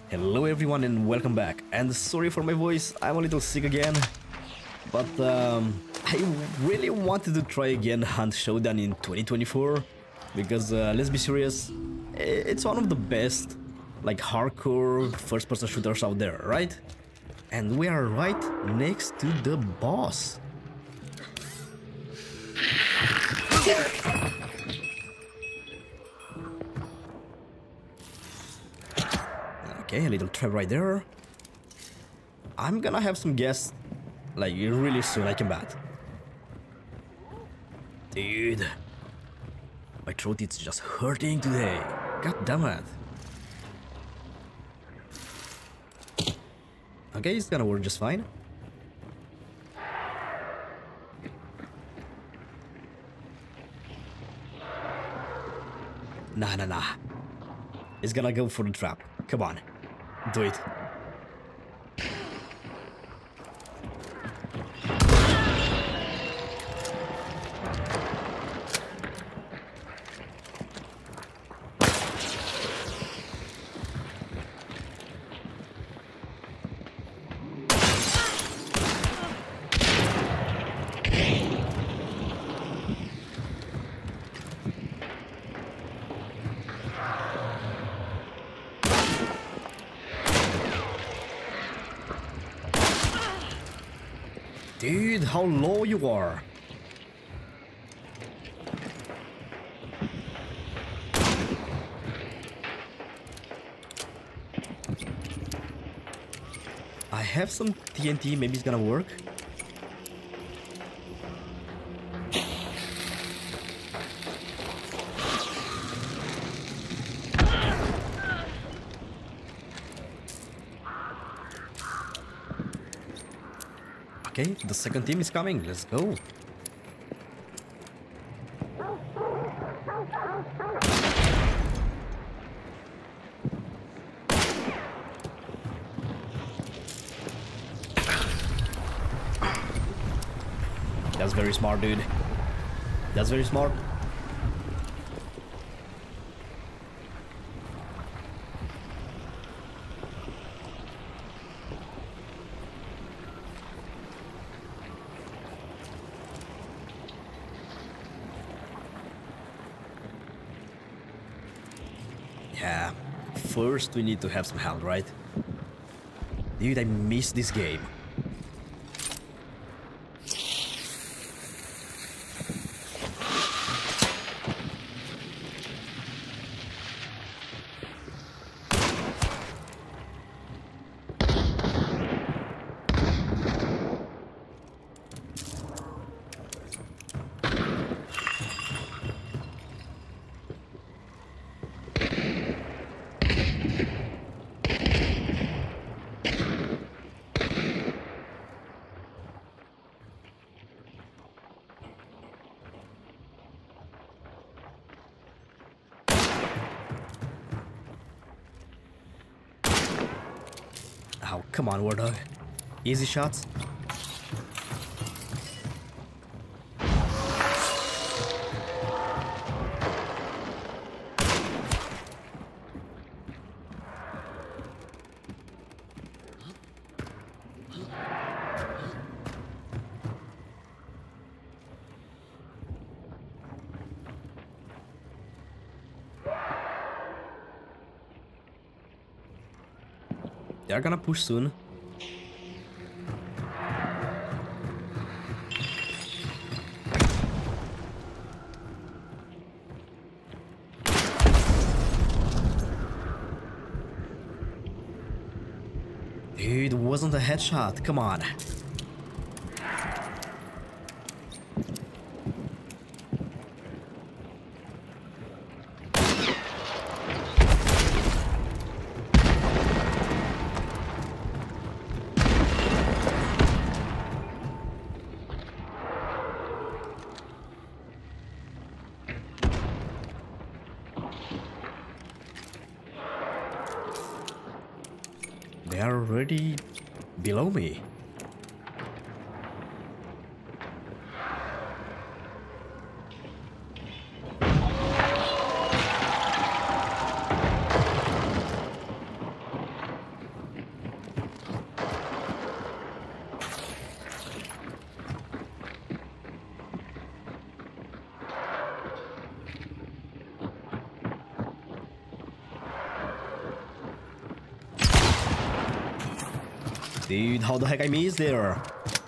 Hello everyone and welcome back. And sorry for my voice, I'm a little sick again. But I really wanted to try again Hunt Showdown in 2024. Because let's be serious, it's one of the best like hardcore first-person shooters out there, right? And we are right next to the boss. Okay, a little trap right there. I'm gonna have some guests like really soon, I can bet. Dude, my throat is just hurting today. God damn it. Okay, it's gonna work just fine. Nah. It's gonna go for the trap. Come on. Do it. Dude, how low you are. I have some TNT, maybe it's gonna work. Okay, the second team is coming, let's go. That's very smart, dude. That's very smart. Yeah, first we need to have some help, right? Dude, I miss this game. Oh, come on, Wardog. Easy shots. They're gonna push soon. Dude, it wasn't a headshot, come on. They are already below me. Dude, how the heck I missed there?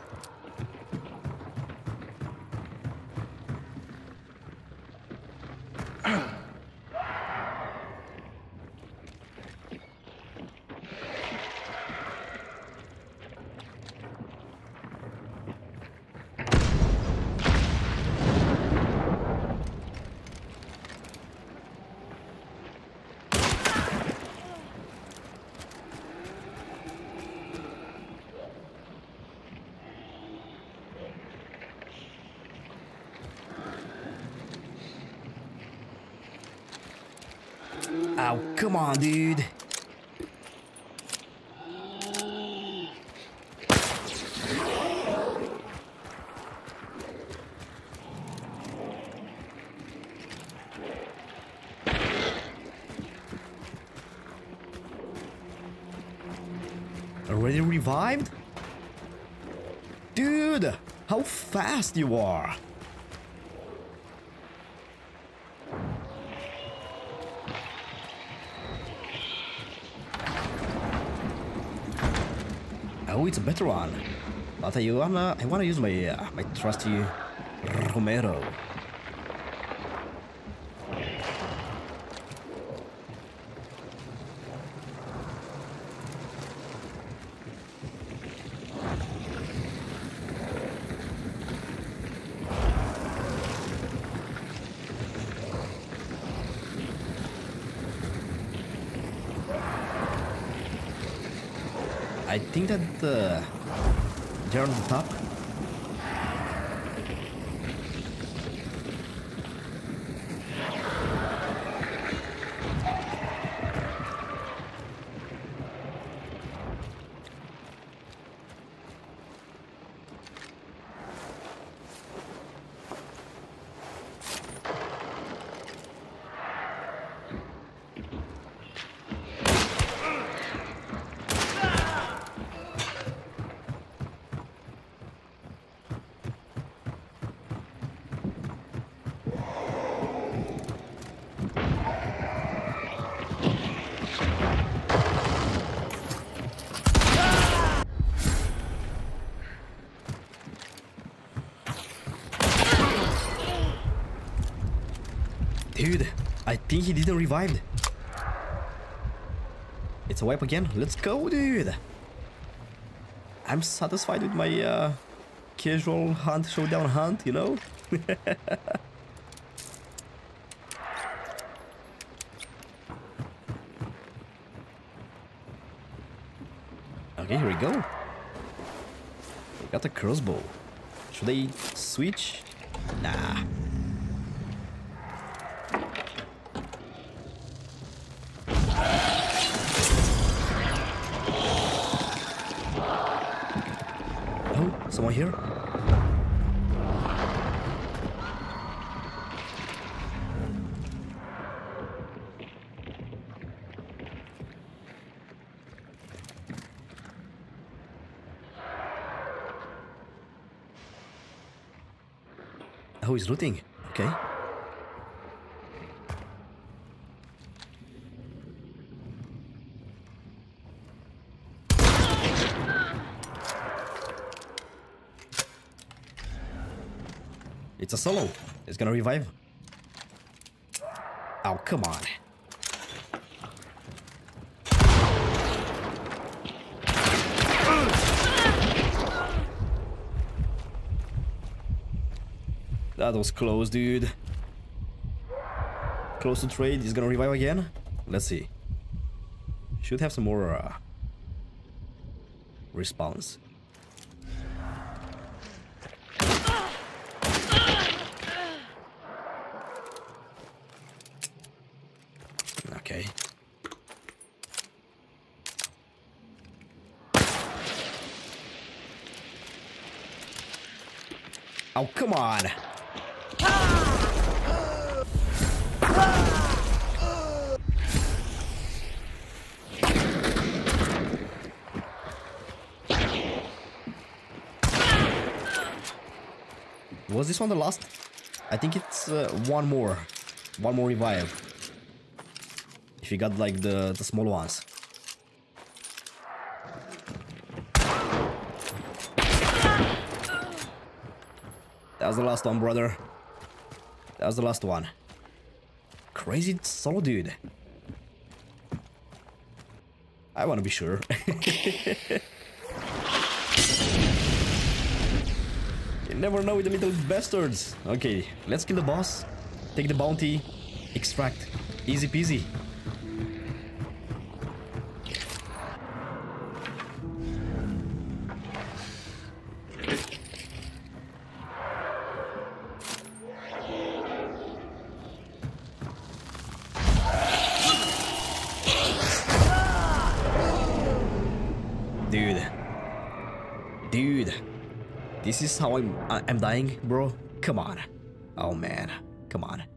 Oh, come on, dude. Already revived? Dude, how fast you are. Oh, it's a better one. But I wanna use my my trusty Romero. I think that they're on the top. Dude, I think he didn't revive. It's a wipe again. Let's go, dude. I'm satisfied with my casual hunt, showdown hunt, you know? Okay, here we go. We got a crossbow. Should I switch? Nah. Someone here? Oh, he's looting. Okay. It's a solo. It's gonna revive. Oh, come on. That was close, dude. Close to trade. He's gonna revive again. Let's see. Should have some more respawns. Okay. Oh, come on. Was this one the last? I think it's one more revive. If you got like the small ones. That was the last one, brother. That was the last one. Crazy solo dude. I want to be sure. You never know with the little bastards. Okay, let's kill the boss. Take the bounty. Extract. Easy peasy. Dude, this is how I'm dying, bro. Come on. Oh man, come on.